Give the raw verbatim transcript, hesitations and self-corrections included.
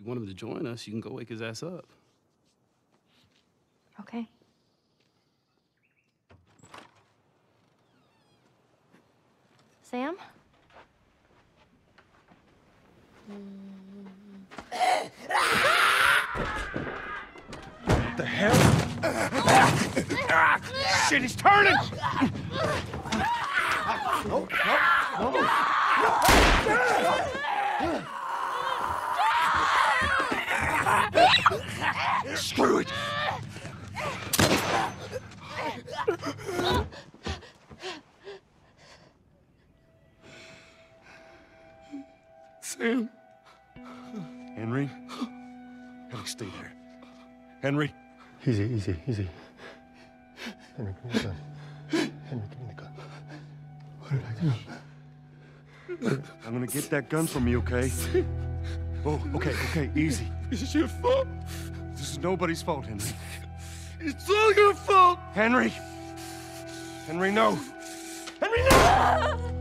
you want him to join us, you can go wake his ass up. Okay. Sam? What the hell? Shit, he's turning! No, no, no. Screw it! Sam. Henry? Henry, stay there. Henry? Easy, easy, easy. Henry, give me the gun. Henry, give me the gun. What did I do? I'm gonna get that gun from you, okay? Oh, okay, okay, easy. This is your fault. This is nobody's fault, Henry. It's all your fault. Henry! Henry, no! Henry, no!